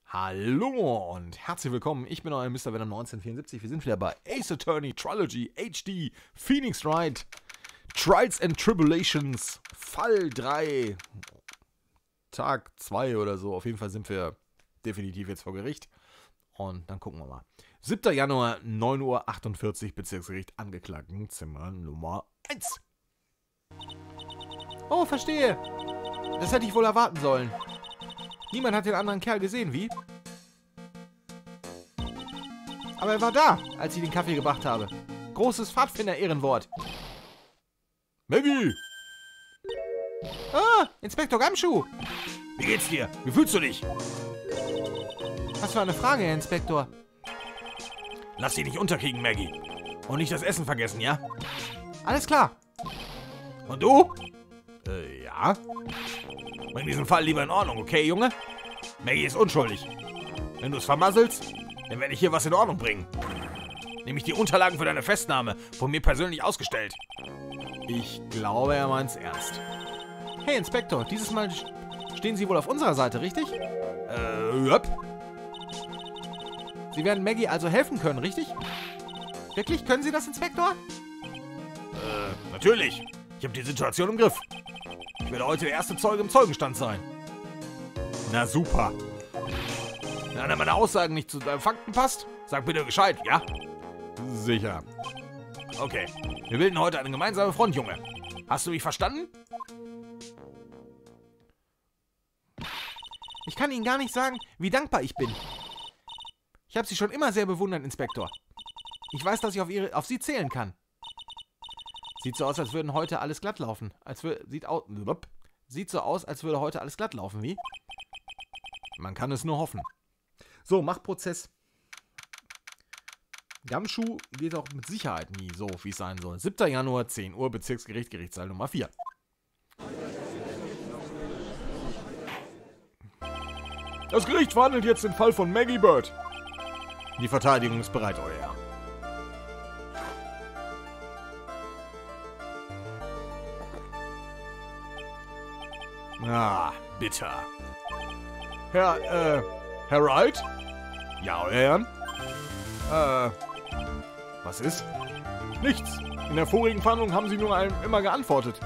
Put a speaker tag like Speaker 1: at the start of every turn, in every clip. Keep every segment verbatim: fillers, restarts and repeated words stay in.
Speaker 1: Hallo und herzlich willkommen, ich bin euer Mister Venom neunzehnhundertvierundsiebzig. Wir sind wieder bei Ace Attorney Trilogy H D Phoenix Wright Trials and Tribulations Fall drei Tag zwei oder so. Auf jeden Fall sind wir definitiv jetzt vor Gericht und dann gucken wir mal. siebter Januar, neun Uhr achtundvierzig, Bezirksgericht, Angeklagtenzimmer Nummer eins. Oh, verstehe. Das hätte ich wohl erwarten sollen. Niemand hat den anderen Kerl gesehen, wie? Aber er war da, als ich den Kaffee gebracht habe. Großes Pfadfinder-Ehrenwort. Maggie! Ah, Inspektor Gumshoe! Wie geht's dir? Wie fühlst du dich? Was für eine Frage, Herr Inspektor. Lass dich nicht unterkriegen, Maggie. Und nicht das Essen vergessen, ja? Alles klar. Und du? Äh, ja? Bring diesen Fall lieber in Ordnung, okay, Junge? Maggie ist unschuldig. Wenn du es vermasselst, dann werde ich hier was in Ordnung bringen. Nämlich die Unterlagen für deine Festnahme, von mir persönlich ausgestellt. Ich glaube, er meint's ernst. Hey, Inspektor, dieses Mal stehen Sie wohl auf unserer Seite, richtig? Äh, yep. Sie werden Maggie also helfen können, richtig? Wirklich? Können Sie das, Inspektor? Äh, natürlich. Ich habe die Situation im Griff. Ich werde heute der erste Zeuge im Zeugenstand sein. Na super. Wenn einer meiner Aussagen nicht zu deinen Fakten passt, sag bitte Bescheid, ja? Sicher. Okay. Wir bilden heute eine gemeinsame Front, Junge. Hast du mich verstanden? Ich kann Ihnen gar nicht sagen, wie dankbar ich bin. Ich habe Sie schon immer sehr bewundert, Inspektor. Ich weiß, dass ich auf, ihre, auf Sie zählen kann. Sieht so aus, als würden heute alles glatt laufen. Als würde, sieht, au, sieht so aus, als würde heute alles glatt laufen, wie? Man kann es nur hoffen. So, Machprozess. Gumshoe geht auch mit Sicherheit nie so, wie es sein soll. siebter Januar, zehn Uhr, Bezirksgericht, Gerichtssaal Nummer vier. Das Gericht verhandelt jetzt den Fall von Maggie Bird. Die Verteidigung ist bereit, euer Herr. Ah, bitter. Herr, äh, Herr Wright? Ja, euer Herrn? Äh, was ist? Nichts. In der vorigen Verhandlung haben Sie nur einem immer geantwortet.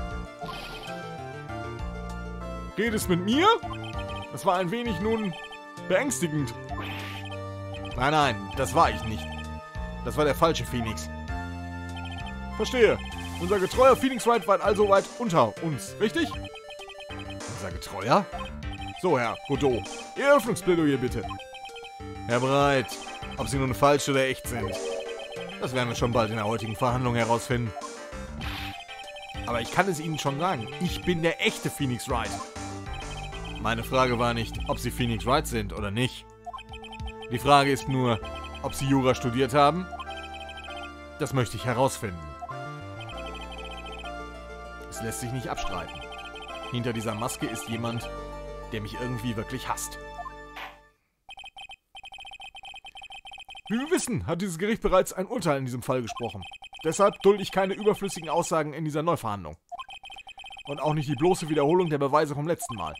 Speaker 1: Geht es mit mir? Das war ein wenig nun beängstigend. Nein, nein, das war ich nicht. Das war der falsche Phoenix. Verstehe. Unser getreuer Phoenix Wright war also weit unter uns, richtig? Unser getreuer? So, Herr Godot. Ihr Eröffnungsplädoyer bitte. Herr Breit, ob Sie nun falsch oder echt sind, das werden wir schon bald in der heutigen Verhandlung herausfinden. Aber ich kann es Ihnen schon sagen, ich bin der echte Phoenix Wright. Meine Frage war nicht, ob Sie Phoenix Wright sind oder nicht. Die Frage ist nur, ob Sie Jura studiert haben. Das möchte ich herausfinden. Es lässt sich nicht abstreiten. Hinter dieser Maske ist jemand, der mich irgendwie wirklich hasst. Wie wir wissen, hat dieses Gericht bereits ein Urteil in diesem Fall gesprochen. Deshalb dulde ich keine überflüssigen Aussagen in dieser Neuverhandlung. Und auch nicht die bloße Wiederholung der Beweise vom letzten Mal.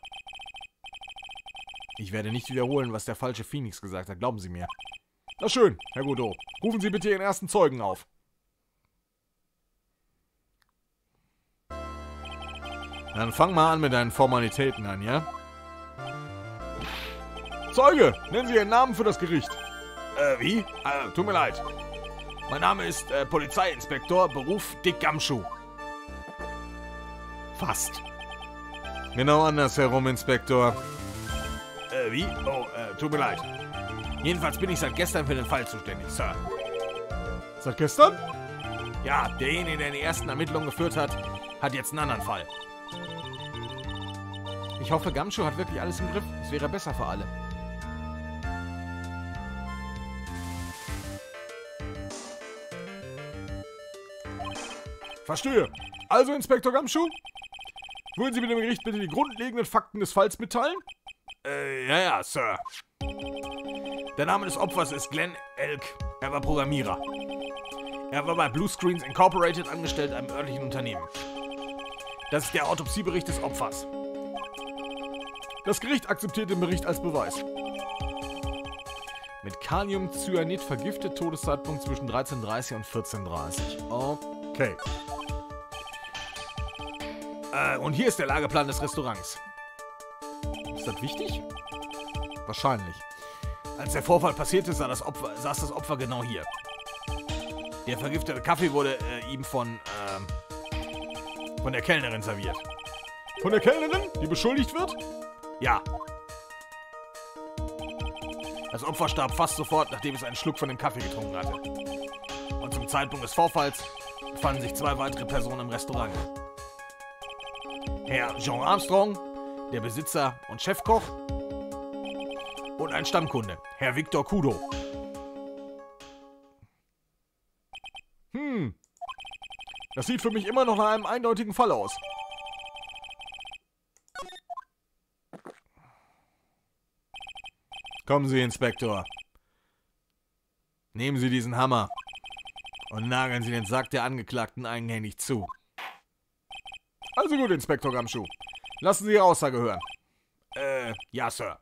Speaker 1: Ich werde nicht wiederholen, was der falsche Phoenix gesagt hat, glauben Sie mir. Na schön, Herr Godot. Rufen Sie bitte Ihren ersten Zeugen auf. Dann fang mal an mit deinen Formalitäten an, ja? Zeuge, nennen Sie Ihren Namen für das Gericht. Äh, wie? Äh, tut mir leid. Mein Name ist äh, Polizeiinspektor, Beruf Dick Gumshoe. Fast. Genau andersherum, Inspektor. Äh, wie? Oh, äh, tut mir leid. Jedenfalls bin ich seit gestern für den Fall zuständig, Sir. Seit gestern? Ja, derjenige, der die ersten Ermittlungen geführt hat, hat jetzt einen anderen Fall. Ich hoffe, Gumshoe hat wirklich alles im Griff. Es wäre besser für alle. Verstehe. Also, Inspektor Gumshoe? Würden Sie mit dem Gericht bitte die grundlegenden Fakten des Falls mitteilen? Äh, ja, ja, Sir. Der Name des Opfers ist Glenn Elk. Er war Programmierer. Er war bei Blue Screens Incorporated angestellt, einem örtlichen Unternehmen. Das ist der Autopsiebericht des Opfers. Das Gericht akzeptiert den Bericht als Beweis. Mit Kaliumcyanid vergiftet, Todeszeitpunkt zwischen dreizehn Uhr dreißig und vierzehn Uhr dreißig. Okay. Äh, und hier ist der Lageplan des Restaurants. Ist das wichtig? Wahrscheinlich. Als der Vorfall passierte, sah das Opfer, saß das Opfer genau hier. Der vergiftete Kaffee wurde äh, ihm von, ähm, von der Kellnerin serviert. Von der Kellnerin, die beschuldigt wird? Ja. Das Opfer starb fast sofort, nachdem es einen Schluck von dem Kaffee getrunken hatte. Und zum Zeitpunkt des Vorfalls befanden sich zwei weitere Personen im Restaurant. Herr Jean Armstrong, der Besitzer und Chefkoch, und ein Stammkunde, Herr Victor Kudo. Hm. Das sieht für mich immer noch nach einem eindeutigen Fall aus. Kommen Sie, Inspektor. Nehmen Sie diesen Hammer und nageln Sie den Sack der Angeklagten eigenhändig zu. Also gut, Inspektor Gumshoe. Lassen Sie Ihre Aussage hören. Äh, ja, Sir.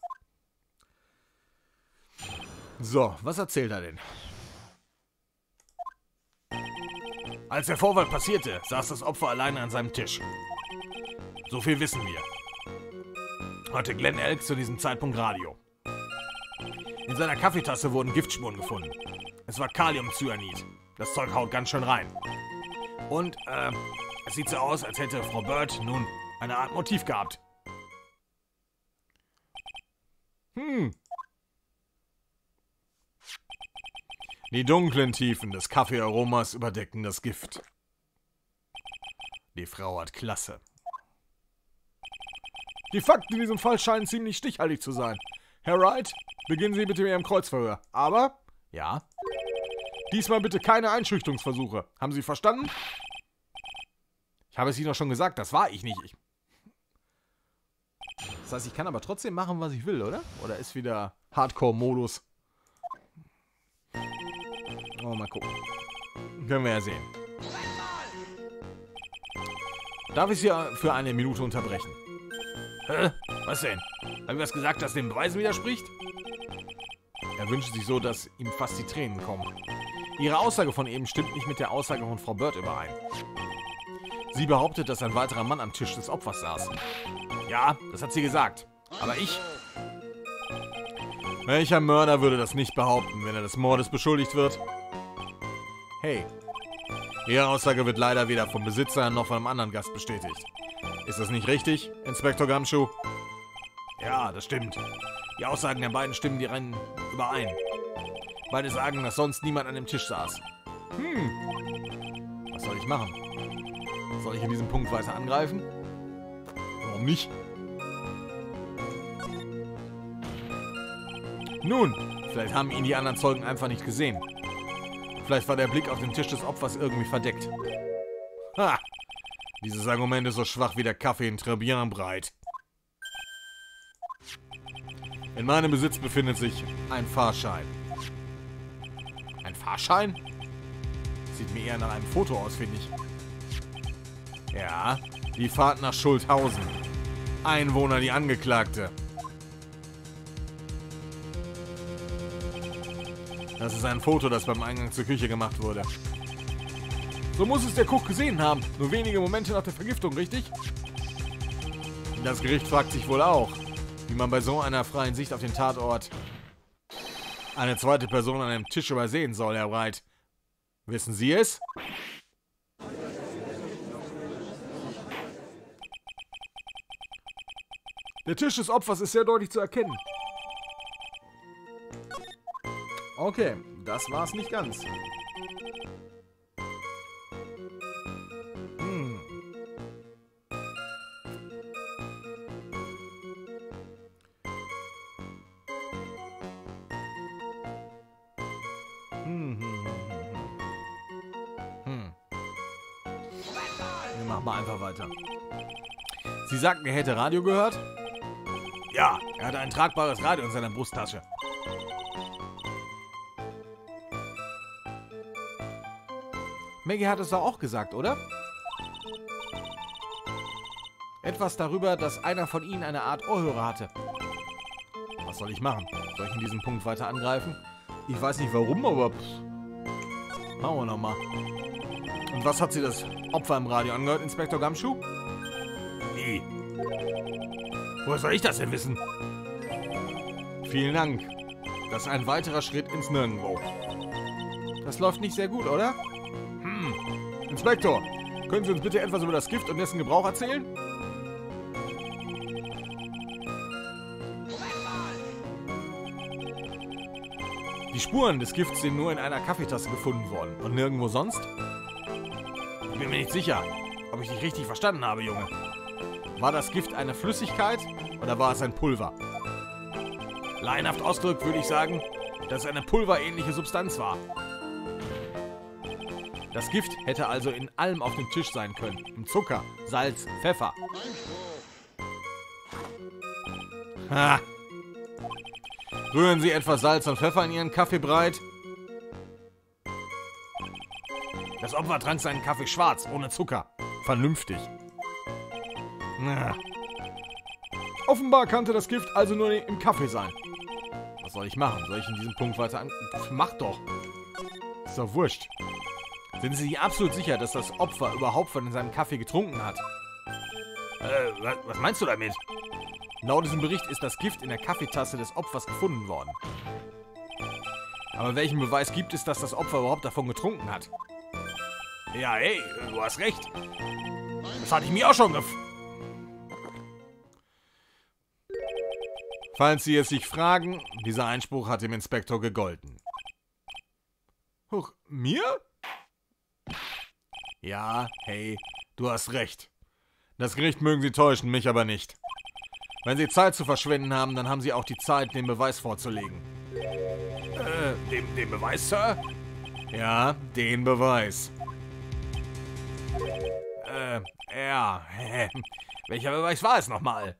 Speaker 1: So, was erzählt er denn? Als der Vorfall passierte, saß das Opfer alleine an seinem Tisch. So viel wissen wir. Hatte Glenn Elk zu diesem Zeitpunkt Radio. In seiner Kaffeetasse wurden Giftspuren gefunden. Es war Kaliumcyanid. Das Zeug haut ganz schön rein. Und, äh, es sieht so aus, als hätte Frau Bird nun eine Art Motiv gehabt. Hm. Die dunklen Tiefen des Kaffeearomas überdecken das Gift. Die Frau hat Klasse. Die Fakten in diesem Fall scheinen ziemlich stichhaltig zu sein. Herr Wright, beginnen Sie bitte mit Ihrem Kreuzverhör. Aber, ja, diesmal bitte keine Einschüchterungsversuche. Haben Sie verstanden? Ich habe es Ihnen doch schon gesagt, das war ich nicht. Ich das heißt, ich kann aber trotzdem machen, was ich will, oder? Oder ist wieder Hardcore-Modus? Oh, mal gucken. Können wir ja sehen. Darf ich Sie für eine Minute unterbrechen? Hä? Was denn? Haben wir was gesagt, das den Beweisen widerspricht? Er wünscht sich so, dass ihm fast die Tränen kommen. Ihre Aussage von eben stimmt nicht mit der Aussage von Frau Bird überein. Sie behauptet, dass ein weiterer Mann am Tisch des Opfers saß. Ja, das hat sie gesagt. Aber ich... Welcher Mörder würde das nicht behaupten, wenn er des Mordes beschuldigt wird? Hey. Ihre Aussage wird leider weder vom Besitzer noch von einem anderen Gast bestätigt. Ist das nicht richtig, Inspektor Gumshoe? Ja, das stimmt. Die Aussagen der beiden stimmen die rennen überein. Beide sagen, dass sonst niemand an dem Tisch saß. Hm. Was soll ich machen? Soll ich in diesem Punkt weiter angreifen? Warum nicht? Nun, vielleicht haben ihn die anderen Zeugen einfach nicht gesehen. Vielleicht war der Blick auf den Tisch des Opfers irgendwie verdeckt. Ha! Dieses Argument ist so schwach wie der Kaffee in Trebien breit. In meinem Besitz befindet sich ein Fahrschein. Ein Fahrschein? Sieht mir eher nach einem Foto aus, finde ich. Ja, die Fahrt nach Schulthausen. Einwohner, die Angeklagte. Das ist ein Foto, das beim Eingang zur Küche gemacht wurde. So muss es der Koch gesehen haben. Nur wenige Momente nach der Vergiftung, richtig? Das Gericht fragt sich wohl auch, wie man bei so einer freien Sicht auf den Tatort eine zweite Person an einem Tisch übersehen soll, Herr Wright. Wissen Sie es? Der Tisch des Opfers ist sehr deutlich zu erkennen. Okay, das war's nicht ganz. Hm. Hm, hm, hm, hm. Wir machen mal einfach weiter. Sie sagten, er hätte Radio gehört? Ja, er hatte ein tragbares Radio in seiner Brusttasche. Maggie hat es doch auch gesagt, oder? Etwas darüber, dass einer von ihnen eine Art Ohrhörer hatte. Was soll ich machen? Soll ich in diesem Punkt weiter angreifen? Ich weiß nicht warum, aber pff. Machen wir nochmal. Und was hat sie das Opfer im Radio angehört, Inspektor Gumshoe? Nie. Woher soll ich das denn wissen? Vielen Dank. Das ist ein weiterer Schritt ins Nirgendwo. Das läuft nicht sehr gut, oder? Hm. Inspektor, können Sie uns bitte etwas über das Gift und dessen Gebrauch erzählen? Die Spuren des Gifts sind nur in einer Kaffeetasse gefunden worden. Und nirgendwo sonst? Ich bin mir nicht sicher, ob ich dich richtig verstanden habe, Junge. War das Gift eine Flüssigkeit oder war es ein Pulver? Laienhaft ausgedrückt würde ich sagen, dass es eine pulverähnliche Substanz war. Das Gift hätte also in allem auf dem Tisch sein können. Im Zucker, Salz, Pfeffer. Ha! Rühren Sie etwas Salz und Pfeffer in Ihren Kaffee breit? Das Opfer trank seinen Kaffee schwarz, ohne Zucker. Vernünftig. Na. Offenbar kannte das Gift also nur im Kaffee sein. Was soll ich machen? Soll ich in diesem Punkt weiter an... Mach doch. Ist doch wurscht. Sind Sie sich absolut sicher, dass das Opfer überhaupt von seinem Kaffee getrunken hat? Äh, was, was meinst du damit? Laut diesem Bericht ist das Gift in der Kaffeetasse des Opfers gefunden worden. Aber welchen Beweis gibt es, dass das Opfer überhaupt davon getrunken hat? Ja, hey, du hast recht. Das hatte ich mir auch schon gef... Falls Sie es sich fragen, dieser Einspruch hat dem Inspektor gegolten. Huch, mir? Ja, hey, du hast recht. Das Gericht mögen Sie täuschen, mich aber nicht. Wenn Sie Zeit zu verschwenden haben, dann haben Sie auch die Zeit, den Beweis vorzulegen. Äh, den, den Beweis, Sir? Ja, den Beweis. Äh, ja, hä? Welcher Beweis war es nochmal?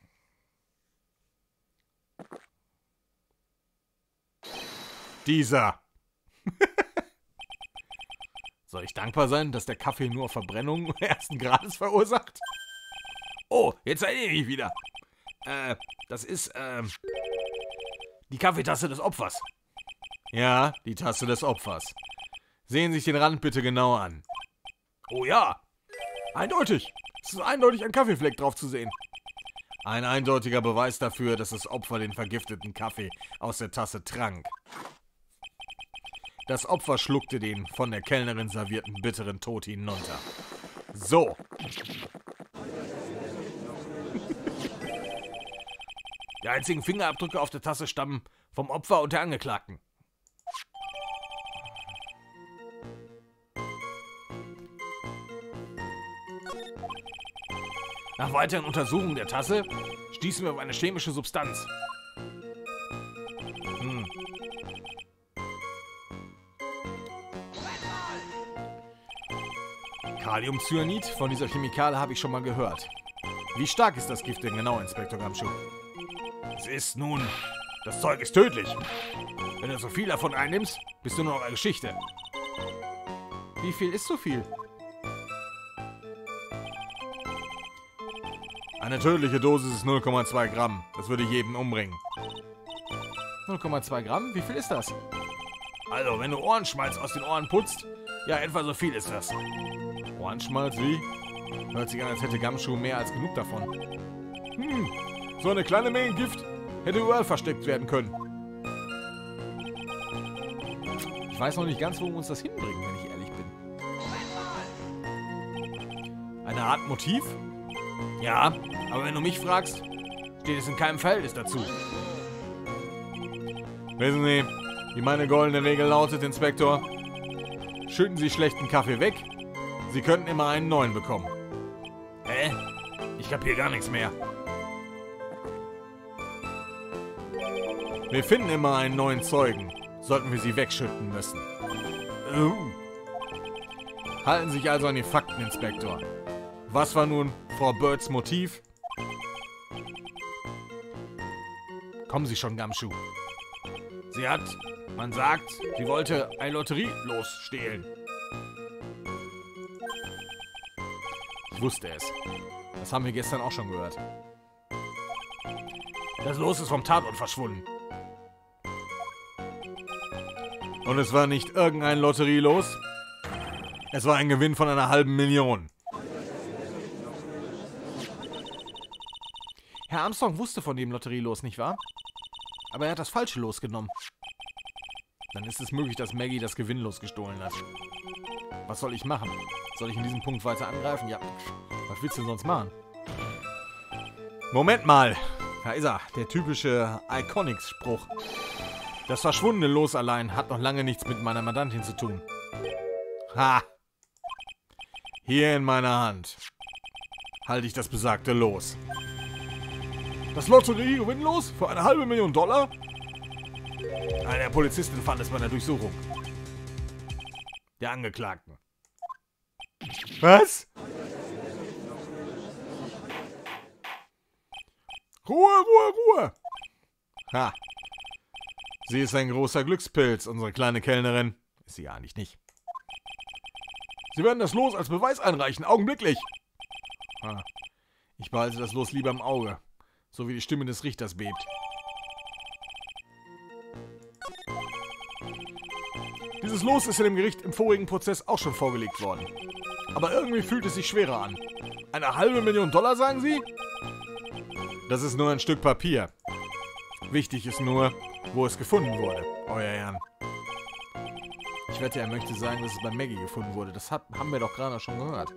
Speaker 1: Dieser. Soll ich dankbar sein, dass der Kaffee nur Verbrennung ersten Grades verursacht? Oh, jetzt erinnere ich mich wieder. Äh, das ist, ähm, die Kaffeetasse des Opfers. Ja, die Tasse des Opfers. Sehen Sie sich den Rand bitte genauer an. Oh ja, eindeutig. Es ist eindeutig ein Kaffeefleck drauf zu sehen. Ein eindeutiger Beweis dafür, dass das Opfer den vergifteten Kaffee aus der Tasse trank. Das Opfer schluckte den von der Kellnerin servierten bitteren Tod hinunter. So. Die einzigen Fingerabdrücke auf der Tasse stammen vom Opfer und der Angeklagten. Nach weiteren Untersuchungen der Tasse stießen wir auf eine chemische Substanz. Hm. Kaliumcyanid, von dieser Chemikalie habe ich schon mal gehört. Wie stark ist das Gift denn genau, Inspektor Gumshoe? Es ist nun... Das Zeug ist tödlich. Wenn du so viel davon einnimmst, bist du nur noch eine Geschichte. Wie viel ist so viel? Eine tödliche Dosis ist null Komma zwei Gramm. Das würde jeden umbringen. null Komma zwei Gramm? Wie viel ist das? Also, wenn du Ohrenschmalz aus den Ohren putzt, ja, etwa so viel ist das. Ohrenschmalz, wie? Hört sich an, als hätte Gumshoe mehr als genug davon. Hm, so eine kleine Menge Gift hätte überall versteckt werden können. Ich weiß noch nicht ganz, wo uns das hinbringen, wenn ich ehrlich bin. Eine Art Motiv? Ja, aber wenn du mich fragst, steht es in keinem Verhältnis dazu. Wissen Sie, wie meine goldene Regel lautet, Inspektor? Schütten Sie schlechten Kaffee weg, Sie könnten immer einen neuen bekommen. Hä? Ich kapier gar nichts mehr. Wir finden immer einen neuen Zeugen, sollten wir sie wegschütten müssen. Uh. Halten Sie sich also an die Fakten, Inspektor. Was war nun Frau Birds Motiv? Kommen Sie schon, Gumshoe. Sie hat, man sagt, sie wollte ein Lotterielos stehlen. Ich wusste es. Das haben wir gestern auch schon gehört. Das Los ist vom Tatort verschwunden. Und es war nicht irgendein Lotterielos. Es war ein Gewinn von einer halben Million. Herr Armstrong wusste von dem Lotterielos, nicht wahr? Aber er hat das falsche Los genommen. Dann ist es möglich, dass Maggie das Gewinnlos gestohlen hat. Was soll ich machen? Soll ich in diesem Punkt weiter angreifen? Ja, was willst du denn sonst machen? Moment mal. Da ist er. Der typische Iconics-Spruch. Das verschwundene Los allein hat noch lange nichts mit meiner Mandantin zu tun. Ha! Hier in meiner Hand halte ich das besagte Los. Das Lotterie-Gewinnlos für eine halbe Million Dollar? Eine Polizistin fand es bei der Durchsuchung. Der Angeklagten. Was? Ruhe, Ruhe, Ruhe! Ha! Sie ist ein großer Glückspilz, unsere kleine Kellnerin. Ist sie ja eigentlich nicht. Sie werden das Los als Beweis einreichen, augenblicklich! Ha. Ich behalte das Los lieber im Auge, so wie die Stimme des Richters bebt. Dieses Los ist in dem Gericht im vorigen Prozess auch schon vorgelegt worden. Aber irgendwie fühlt es sich schwerer an. Eine halbe Million Dollar, sagen Sie? Das ist nur ein Stück Papier. Wichtig ist nur, wo es gefunden wurde, euer Herrn. Ich wette, er möchte sagen, dass es bei Maggie gefunden wurde. Das hat, haben wir doch gerade schon gehört.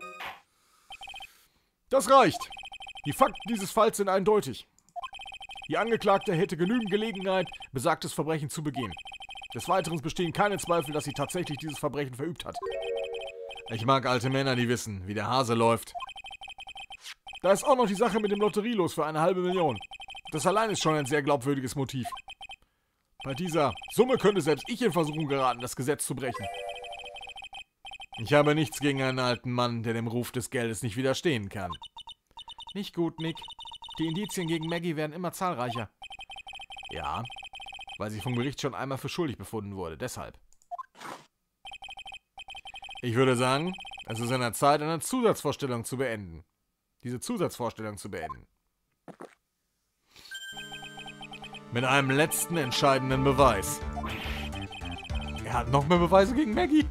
Speaker 1: Das reicht. Die Fakten dieses Falls sind eindeutig. Die Angeklagte hätte genügend Gelegenheit, besagtes Verbrechen zu begehen. Des Weiteren bestehen keine Zweifel, dass sie tatsächlich dieses Verbrechen verübt hat. Ich mag alte Männer, die wissen, wie der Hase läuft. Da ist auch noch die Sache mit dem Lotterielos für eine halbe Million. Das allein ist schon ein sehr glaubwürdiges Motiv. Bei dieser Summe könnte selbst ich in Versuchung geraten, das Gesetz zu brechen. Ich habe nichts gegen einen alten Mann, der dem Ruf des Geldes nicht widerstehen kann. Nicht gut, Nick. Die Indizien gegen Maggie werden immer zahlreicher. Ja, weil sie vom Gericht schon einmal für schuldig befunden wurde, deshalb. Ich würde sagen, es ist an der Zeit, eine Zusatzvorstellung zu beenden. Diese Zusatzvorstellung zu beenden. Mit einem letzten entscheidenden Beweis. Er hat noch mehr Beweise gegen Maggie?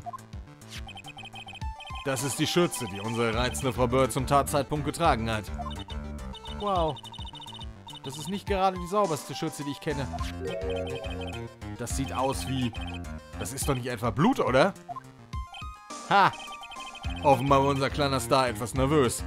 Speaker 1: Das ist die Schürze, die unsere reizende Frau Bird zum Tatzeitpunkt getragen hat. Wow. Das ist nicht gerade die sauberste Schürze, die ich kenne. Das sieht aus wie... Das ist doch nicht etwa Blut, oder? Ha! Offenbar war unser kleiner Star etwas nervös.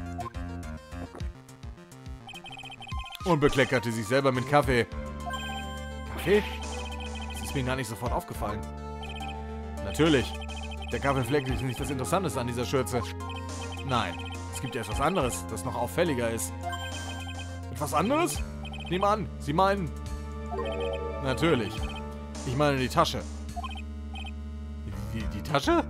Speaker 1: Und bekleckerte sich selber mit Kaffee. Kaffee? Das ist mir gar nicht sofort aufgefallen. Natürlich. Der Kaffeefleck ist nicht das Interessanteste an dieser Schürze. Nein, es gibt ja etwas anderes, das noch auffälliger ist. Etwas anderes? Nehm an, Sie meinen... Natürlich. Ich meine die Tasche. Die, die, die Tasche?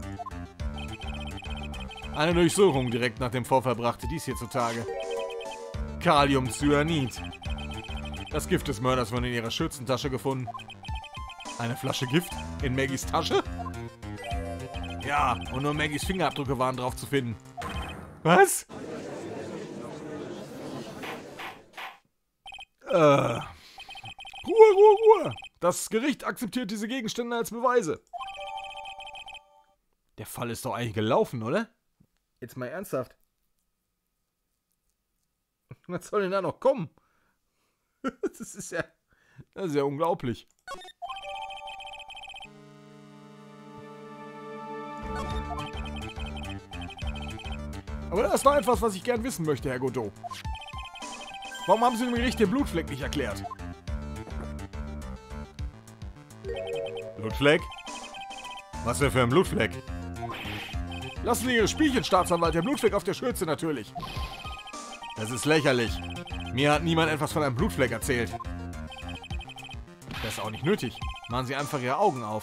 Speaker 1: Eine Durchsuchung direkt nach dem Vorfall brachte dies hier zutage. Kaliumcyanid. Das Gift des Mörders wurde in ihrer Schürzentasche gefunden. Eine Flasche Gift in Maggies Tasche? Ja, und nur Maggies Fingerabdrücke waren drauf zu finden. Was? Äh. Ruhe, Ruhe, Ruhe. Das Gericht akzeptiert diese Gegenstände als Beweise. Der Fall ist doch eigentlich gelaufen, oder? Jetzt mal ernsthaft. Was soll denn da noch kommen? Das ist ja... Das ist ja unglaublich. Aber das ist noch etwas, was ich gern wissen möchte, Herr Godot. Warum haben Sie dem Gericht den Blutfleck nicht erklärt? Blutfleck? Was denn für ein Blutfleck? Lassen Sie Ihre Spielchen, Staatsanwalt. Der Blutfleck auf der Schürze natürlich. Das ist lächerlich. Mir hat niemand etwas von einem Blutfleck erzählt. Das ist auch nicht nötig. Machen Sie einfach Ihre Augen auf.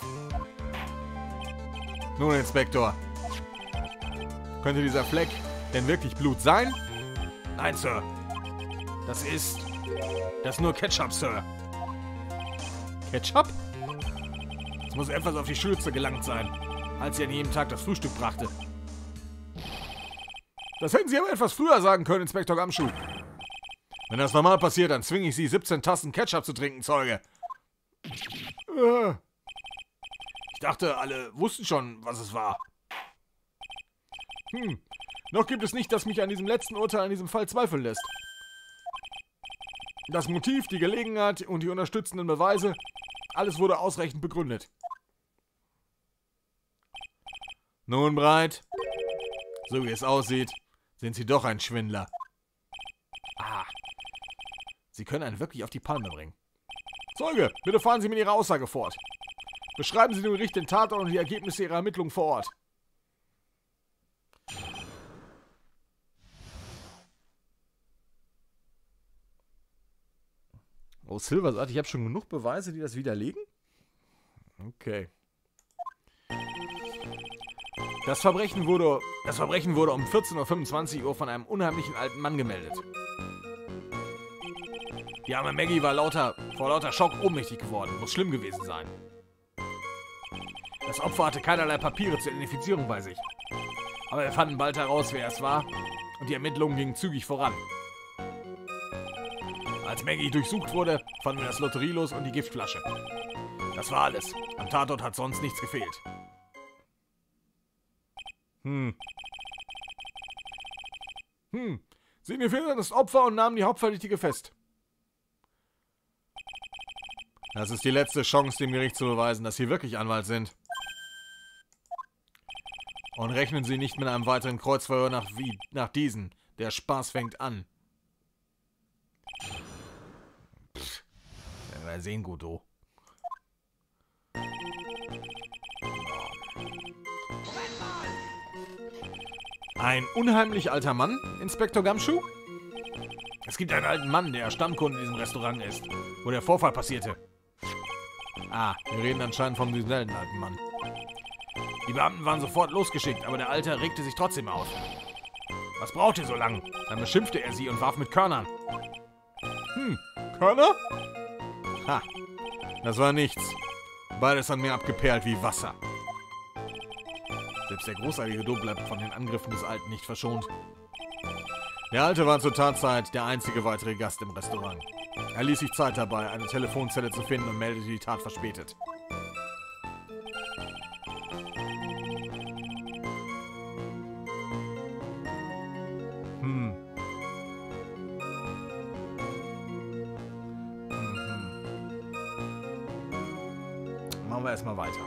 Speaker 1: Nun, Inspektor. Könnte dieser Fleck denn wirklich Blut sein? Nein, Sir. Das ist... Das ist nur Ketchup, Sir. Ketchup? Es muss etwas auf die Schürze gelangt sein, als sie an jedem Tag das Frühstück brachte. Das hätten Sie aber etwas früher sagen können, Inspektor Gumshoe. Wenn das normal passiert, dann zwinge ich Sie, siebzehn Tassen Ketchup zu trinken, Zeuge. Ich Ich dachte, alle wussten schon, was es war. Hm, noch gibt es nicht, das mich an diesem letzten Urteil in diesem Fall zweifeln lässt. Das Motiv, die Gelegenheit und die unterstützenden Beweise, alles wurde ausreichend begründet. Nun, Breit, so wie es aussieht, sind Sie doch ein Schwindler. Ah, Sie können einen wirklich auf die Palme bringen. Zeuge, bitte fahren Sie mit Ihrer Aussage fort. Beschreiben Sie dem Gericht den Tatort und die Ergebnisse Ihrer Ermittlungen vor Ort. Oh, Silver sagt, ich habe schon genug Beweise, die das widerlegen? Okay. Das Verbrechen wurde, das Verbrechen wurde um vierzehn Uhr fünfundzwanzig von einem unheimlichen alten Mann gemeldet. Die arme Maggie war lauter, vor lauter Schock ohnmächtig geworden. Muss schlimm gewesen sein. Das Opfer hatte keinerlei Papiere zur Identifizierung bei sich. Aber wir fanden bald heraus, wer es war, und die Ermittlungen gingen zügig voran. Als Maggie durchsucht wurde, fanden wir das Lotterielos und die Giftflasche. Das war alles. Am Tatort hat sonst nichts gefehlt. Hm. Hm. Sie identifizierten das Opfer und nahmen die Hauptverdächtige fest. Das ist die letzte Chance, dem Gericht zu beweisen, dass Sie wirklich Anwalt sind. Und rechnen Sie nicht mit einem weiteren Kreuzverhör nach, wie, nach diesen. Der Spaß fängt an. Pff, wir sehen gut, oh. Ein unheimlich alter Mann, Inspektor Gumshoe? Es gibt einen alten Mann, der Stammkunde in diesem Restaurant ist, wo der Vorfall passierte. Ah, wir reden anscheinend von diesem alten Mann. Die Beamten waren sofort losgeschickt, aber der Alte regte sich trotzdem auf. Was braucht ihr so lang? Dann beschimpfte er sie und warf mit Körnern. Hm, Körner? Ha, das war nichts. Beides an mir abgeperlt wie Wasser. Selbst der großartige Do bleibt von den Angriffen des Alten nicht verschont. Der Alte war zur Tatzeit der einzige weitere Gast im Restaurant. Er ließ sich Zeit dabei, eine Telefonzelle zu finden und meldete die Tat verspätet. Hm. Mhm. Machen wir erstmal weiter.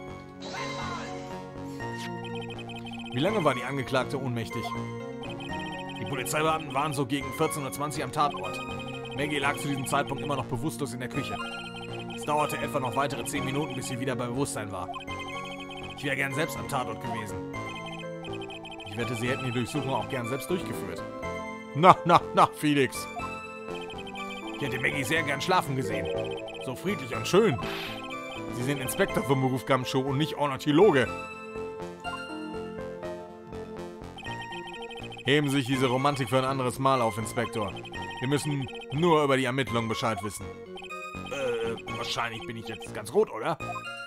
Speaker 1: Wie lange war die Angeklagte ohnmächtig? Die Polizeibeamten waren so gegen vierzehn Uhr zwanzig am Tatort. Maggie lag zu diesem Zeitpunkt immer noch bewusstlos in der Küche. Es dauerte etwa noch weitere zehn Minuten, bis sie wieder bei Bewusstsein war. Ich wäre gern selbst am Tatort gewesen. Ich wette, sie hätten die Durchsuchung auch gern selbst durchgeführt. Na, na, na, Felix. Ich hätte Maggie sehr gern schlafen gesehen. So friedlich und schön. Sie sind Inspektor vom Beruf Gumshoe und nicht Ornithologe. Heben Sie sich diese Romantik für ein anderes Mal auf, Inspektor. Wir müssen nur über die Ermittlungen Bescheid wissen. Äh, wahrscheinlich bin ich jetzt ganz rot, oder?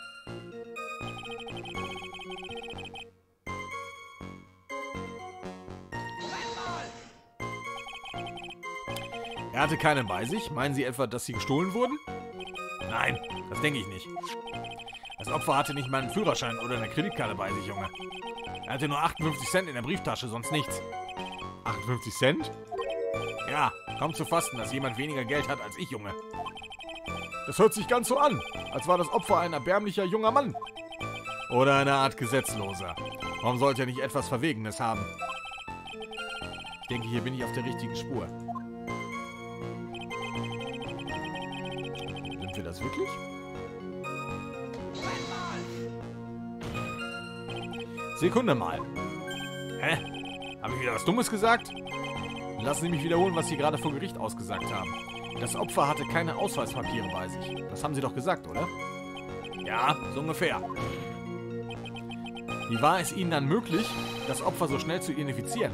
Speaker 1: Er hatte keine bei sich. Meinen Sie etwa, dass sie gestohlen wurden? Nein, das denke ich nicht. Das Opfer hatte nicht mal einen Führerschein oder eine Kreditkarte bei sich, Junge. Er hatte nur achtundfünfzig Cent in der Brieftasche, sonst nichts. achtundfünfzig Cent? Ja, kaum zu fassen, dass jemand weniger Geld hat als ich, Junge. Das hört sich ganz so an, als war das Opfer ein erbärmlicher junger Mann. Oder eine Art Gesetzloser. Warum sollte er nicht etwas Verwegenes haben? Ich denke, hier bin ich auf der richtigen Spur. Sind wir das wirklich? Sekunde mal. Hä? Habe ich wieder was Dummes gesagt? Lassen Sie mich wiederholen, was Sie gerade vor Gericht ausgesagt haben. Das Opfer hatte keine Ausweispapiere bei sich. Das haben Sie doch gesagt, oder? Ja, so ungefähr. Wie war es Ihnen dann möglich, das Opfer so schnell zu identifizieren?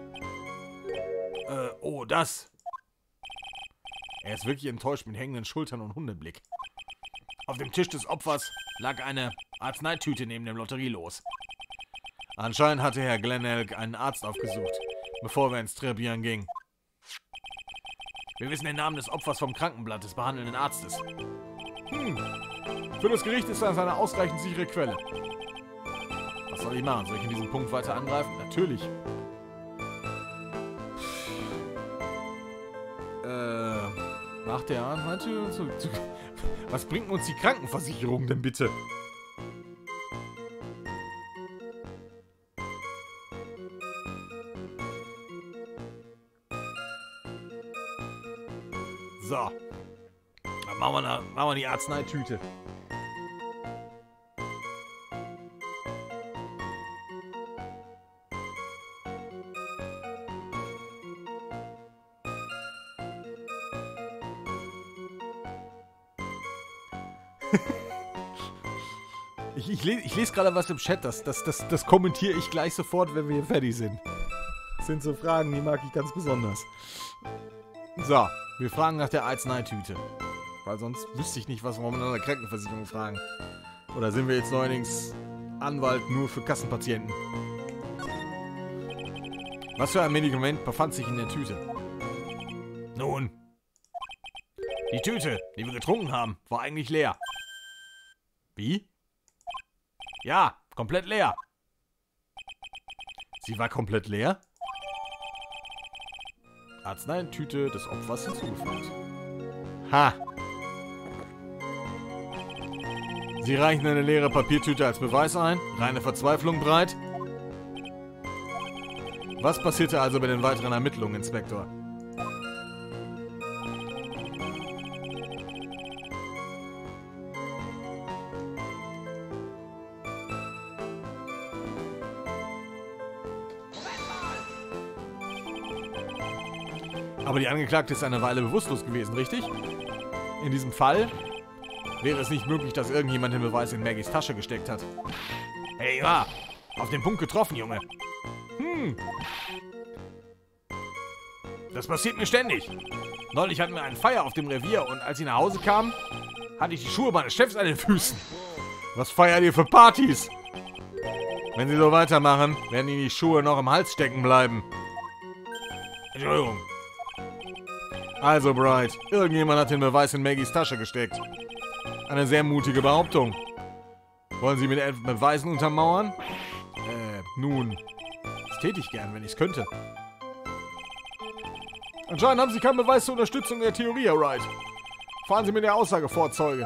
Speaker 1: Äh, oh, das. Er ist wirklich enttäuscht mit hängenden Schultern und Hundeblick. Auf dem Tisch des Opfers lag eine Arzneitüte neben dem Lotterielos. Anscheinend hatte Herr Glenelg einen Arzt aufgesucht, bevor wir ins Trebieren gingen. Wir wissen den Namen des Opfers vom Krankenblatt des behandelnden Arztes. Hm. Für das Gericht ist das eine ausreichend sichere Quelle. Was soll ich machen? Soll ich in diesem Punkt weiter angreifen? Natürlich. Äh, nach der Anhaltung... Was bringt uns die Krankenversicherung denn bitte? So. Dann machen wir, eine, machen wir die Arzneitüte. ich, ich, lese, ich lese gerade was im Chat, das, das, das, das kommentiere ich gleich sofort, wenn wir hier fertig sind. Das sind so Fragen, die mag ich ganz besonders. So, wir fragen nach der Arzneitüte. Weil sonst wüsste ich nicht, was wir mit einer Krankenversicherung fragen. Oder sind wir jetzt neuerdings Anwalt nur für Kassenpatienten? Was für ein Medikament befand sich in der Tüte? Nun, die Tüte, die wir getrunken haben, war eigentlich leer. Wie? Ja, komplett leer. Sie war komplett leer? Arzneitüte des Opfers hinzugefügt. Ha! Sie reichen eine leere Papiertüte als Beweis ein. Reine Verzweiflung breit. Was passierte also bei den weiteren Ermittlungen, Inspektor? Aber die Angeklagte ist eine Weile bewusstlos gewesen, richtig? In diesem Fall wäre es nicht möglich, dass irgendjemand den Beweis in Maggies Tasche gesteckt hat. Hey, ja, auf den Punkt getroffen, Junge. Hm. Das passiert mir ständig. Neulich hatten wir einen Feier auf dem Revier und als ich nach Hause kam, hatte ich die Schuhe meines Chefs an den Füßen. Was feiert ihr für Partys? Wenn Sie so weitermachen, werden Ihnen die Schuhe noch im Hals stecken bleiben. Entschuldigung. Also, Bright, irgendjemand hat den Beweis in Maggies Tasche gesteckt. Eine sehr mutige Behauptung. Wollen Sie mit Beweisen untermauern? Äh, nun. Das täte ich gern, wenn ich es könnte. Anscheinend haben Sie keinen Beweis zur Unterstützung der Theorie, Herr Wright. Fahren Sie mit der Aussage vor, Zeuge.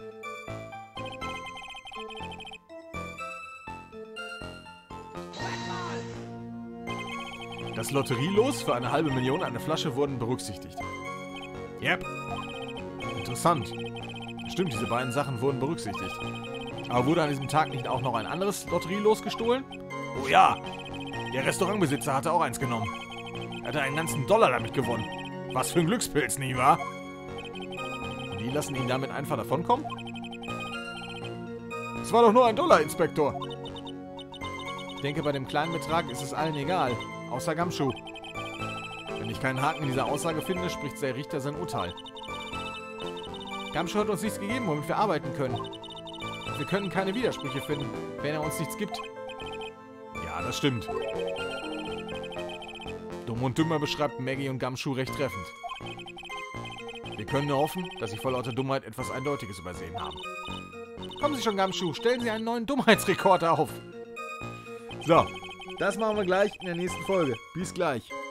Speaker 1: Das Lotterielos für eine halbe Million eine Flasche wurden berücksichtigt. Yep. Interessant. Stimmt, diese beiden Sachen wurden berücksichtigt. Aber wurde an diesem Tag nicht auch noch ein anderes Lotterielos gestohlen? Oh ja. Der Restaurantbesitzer hatte auch eins genommen. Er hatte einen ganzen Dollar damit gewonnen. Was für ein Glückspilz, nicht wahr? Und die lassen ihn damit einfach davonkommen? Es war doch nur ein Dollar, Inspektor. Ich denke, bei dem kleinen Betrag ist es allen egal. Außer Gumshoe. Wenn ich keinen Haken in dieser Aussage finde, spricht der Richter sein Urteil. Gumshoe hat uns nichts gegeben, womit wir arbeiten können. Wir können keine Widersprüche finden, wenn er uns nichts gibt. Ja, das stimmt. Dumm und Dümmer beschreibt Maggie und Gumshoe recht treffend. Wir können nur hoffen, dass sie vor lauter Dummheit etwas Eindeutiges übersehen haben. Kommen Sie schon, Gumshoe, stellen Sie einen neuen Dummheitsrekord auf. So, das machen wir gleich in der nächsten Folge. Bis gleich.